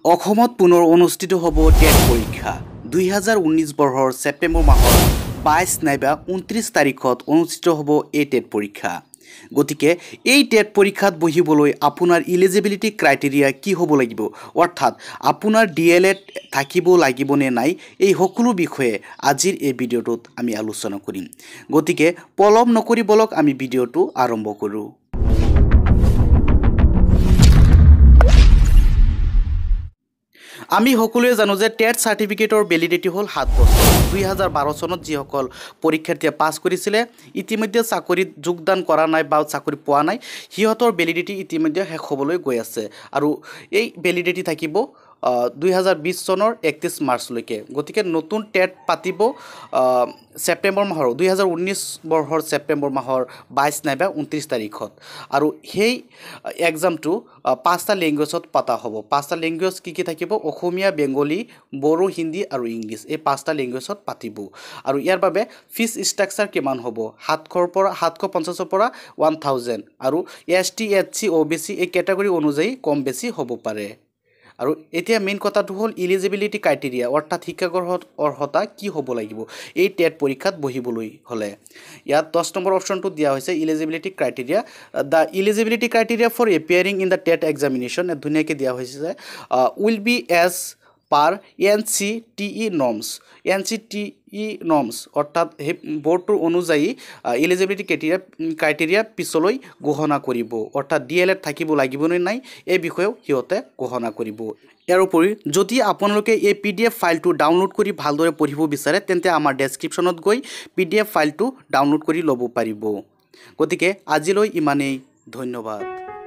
অসমত পুনৰ অনুষ্ঠিত হ'ব টেট পৰীক্ষা 2019 বৰ্ষৰ ছেপ্টেম্বৰ মাহৰ 22 নাইবা 29 তাৰিখত অনুষ্ঠিত হ'ব এই টেট পৰীক্ষা। গতিকে এই টেট পৰীক্ষাত বহিবলৈ আপোনাৰ ইলিজিবিলিটি ক্ৰাইটেৰিয়া কি হ'ব লাগিব, অৰ্থাৎ আপোনাৰ DLED থাকিব লাগিব নে নাই, এই সকলো বিষয়ে আজিৰ এই ভিডিঅ'টোত আমি আলোচনা কৰিম। গতিকে পলম নকৰি বলক আমি ভিডিঅ'টো আৰম্ভ কৰোঁ। আমি সকলোৱে জানো যে টেট সাৰ্টিফিকেটৰ ভ্যালিডিটি হ'ল 7 বছৰ। 2012 চনত যিসকল পৰীক্ষাৰ্থীয়ে পাছ কৰিছিলে ইতিমধ্যে চাকৰিত যোগদান কৰা নাই বা চাকৰি পোৱা নাই, সিহঁতৰ ভ্যালিডিটি ইতিমধ্যে শেষ হ'বলৈ গৈ আছে আৰু এই ভ্যালিডিটি থাকিব 2020 চনৰ 31 মাৰ্চলৈকে। গতিকে নতুন টেট পাতিব ছেপ্টেম্বৰ মাহৰ 2019 বৰ্ষৰ ছেপ্টেম্বৰ মাহৰ 22 নাইবা 29 তাৰিখত আৰু সেই এক্সামটো 5টা লেংগুৱেজত পতা হ'ব। 5টা লেংগুৱেজ কি থাকিব? অসমীয়া, বেংগলী, বড়ো, হিন্দী আৰু ইংলিছ, এই 5টা লেংগুৱেজত পাতিব। আৰু ইয়াৰ বাবে ফিজ ষ্ট্ৰাকচাৰ কিমান হ'ব? 750ৰ পৰা 1000 আৰু ST SC OBC এই কেটেগৰী অনুযায়ী কম বেছি হ'ব পাৰে। আৰু এতিয়া মেইন কথাটো হ'ল ইলিজিবিলিটি ক্ৰাইটেৰিয়া, অৰ্থাৎ শিক্ষাগত অৰ্হতা কি হ'ব লাগিব এই টেট পৰীক্ষাত বহিবলৈ হ'লে। ইয়াত 10 নম্বৰ অপশ্যনটো দিয়া হৈছে eligibility criteria. The eligibility criteria for appearing in the TET examination ধুনীয়াকৈ দিয়া হৈছে যে will be as per NCTE norms. NCTE norms অৰ্থাৎ সেই বৰ্ডটোৰ অনুযায়ী ইলিজিবিলিটি ক্ৰাইটেৰিয়া পিছলৈ গণনা কৰিব, অৰ্থাৎ DLED থাকিব লাগিবনে নাই এই বিষয়েও সিহঁতে গণনা কৰিব। ইয়াৰ উপৰি যদি আপোনালোকে এই PDF ফাইলটো ডাউনলোড কৰি ভালদৰে পঢ়িব বিচাৰে তেন্তে আমাৰ ডেছক্ৰিপশ্যনত গৈ PDF ফাইলটো ডাউনলোড কৰি ল'ব পাৰিব। গতিকে আজিলৈ ইমানেই, ধন্যবাদ।